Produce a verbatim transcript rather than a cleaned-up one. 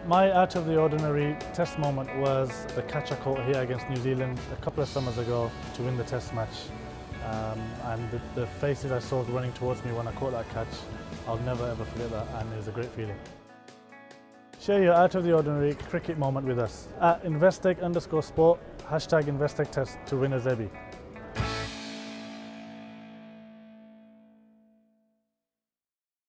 My out of the ordinary test moment was the catch I caught here against New Zealand a couple of summers ago to win the test match. Um, and the, the faces I saw running towards me when I caught that catch, I'll never ever forget that, and it was a great feeling. Share your out of the ordinary cricket moment with us at Investec underscore sport, hashtag Investec test to win a Zebby.